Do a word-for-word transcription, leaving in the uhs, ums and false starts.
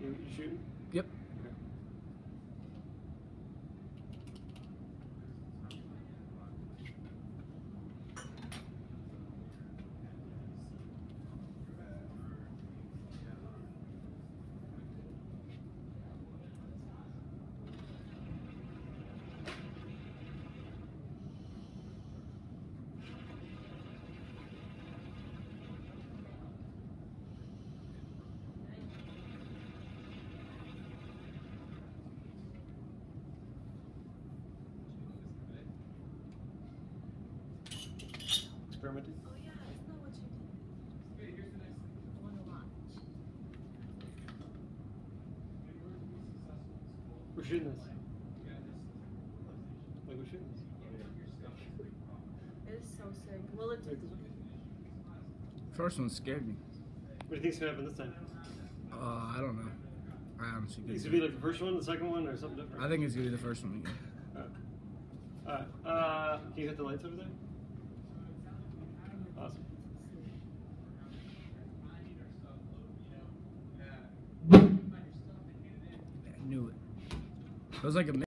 You shooting? Yep. Okay. Experimenting. Oh yeah, that's not what you did. I want to watch. We're shooting this. Like we're shooting this. It is so sick. Will it? Like this one? First one scared me. What do you think's gonna happen this time? Uh, I don't know. I honestly It's couldn't gonna be say. like the first one, the second one, or something different. I think it's gonna be the first one again. Alright. Uh, can you hit the lights over there? Awesome. I knew it. It was like a.